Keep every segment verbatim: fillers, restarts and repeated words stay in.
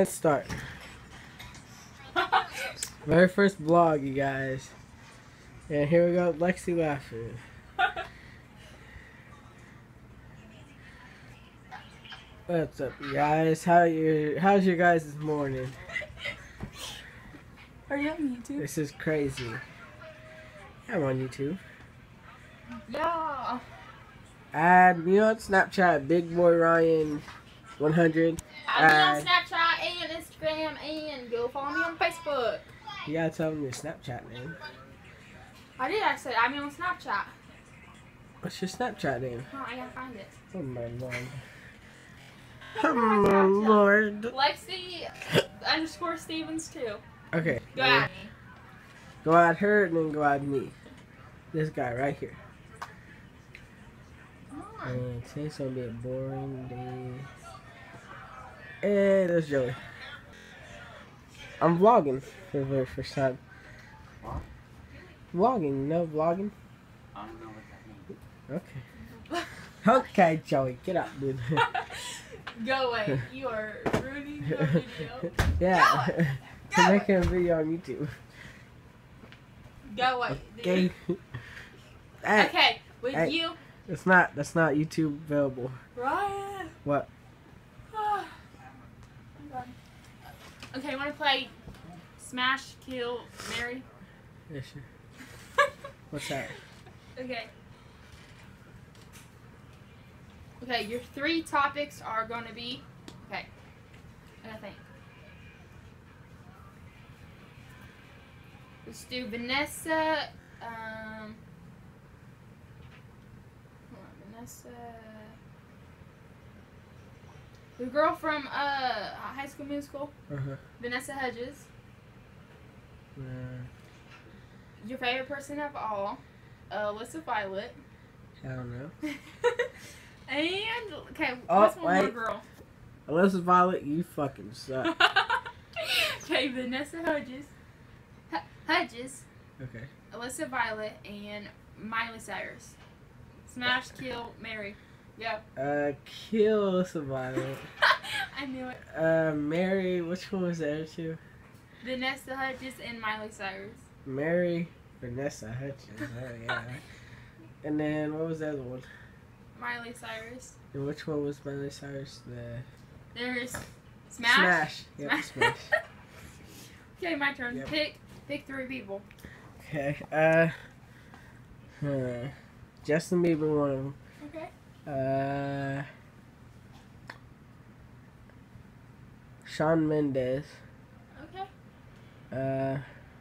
let's start. Very first vlog, you guys. And here we go, Lexi laughing. What's up, you guys? How your how's your guys' morning? Are you on YouTube? This is crazy. I'm on YouTube. Yeah. Add me on Snapchat, Big Boy Ryan one hundred. Add me on Snapchat and Instagram, and go follow me on Facebook. You gotta tell them your Snapchat name. I did. I said add me on Snapchat. What's your Snapchat name? No, I gotta find it. Oh my lord. Oh my lord. Lexi underscore Stevens too. Okay. Go at me. Go at her and then go at me. This guy right here. Come on. And today's gonna be a boring day. Hey, there's Joey. I'm vlogging for the very first time. What? Vlogging, no vlogging? I don't know what that means. Okay. Okay, Joey, get up, dude. Go away. You are ruining the video. Yeah. Go I'm making a video on YouTube. Go away. Okay. Dude. Hey, Okay, with Hey. you, that's not that's not YouTube available. Ryan. What? Okay, want to play Smash, Kill, Marry? Yeah, sure. What's that? Okay. Okay, your three topics are going to be. Okay. I gotta think. Let's do Vanessa. Um. Hold on, Vanessa. The girl from uh High School Musical. Uh-huh. Vanessa Hudgens. Uh, Your favorite person of all. Uh, Alyssa Violet. I don't know. And okay, Oh, what's one more wait. girl? Alyssa Violet, you fucking suck. Okay, Vanessa Hudgens, H- Hudges, Okay. Alyssa Violet, and Miley Cyrus. Smash, kill, marry. Go. Uh, kill Alyssa Violet. I knew it. Uh, Mary, which one was the other two? Vanessa Hudgens and Miley Cyrus. Mary, Vanessa Hutchins. Oh, yeah. And then, what was the other one? Miley Cyrus. And which one was Miley Cyrus? The There's Smash. Smash. Yep, Smash. Smash. Okay, my turn. Yep. Pick pick three people. Okay. Uh, huh. Justin Bieber, one of them. Okay. Uh, Shawn Mendes. Okay. Uh,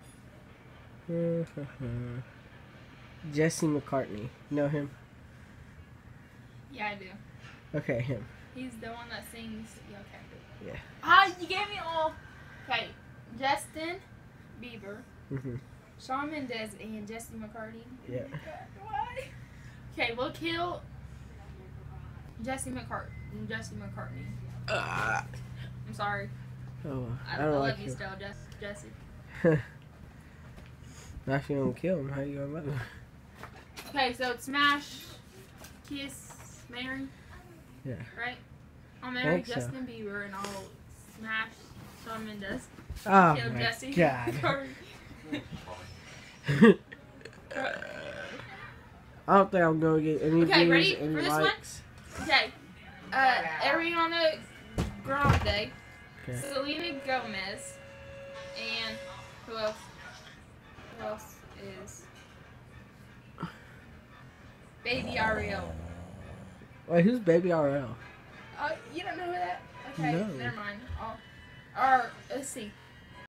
Jesse McCartney. Know him? Yeah, I do. Okay, him. He's the one that sings. Yeah, okay. Yeah. Ah, you gave me all. Okay, Justin Bieber, Mhm. Shawn Mendes, and Jesse McCartney. Yeah. Why? Okay, we'll kill Jesse McCartney. Jesse McCartney. Uh, I'm sorry. oh, I, I I don't love like you him. still, Jess, Jesse. Now if you don't kill him, how you gonna let him? Okay, so it's Smash, Kiss, Marry. Yeah. Right? I'll marry Think so. Justin Bieber and I'll smash Shawn Mendes. Oh Kill my Jesse. god. McCartney. I don't think I'm gonna get any Okay, views, ready any for this one? likes. Okay. Uh, Ariana Grande, Okay. Selena Gomez, and who else? Who else is? Baby Ariel. Wait, who's Baby R L? Uh, you don't know who that? Okay, No. never mind. I'll, or let's see.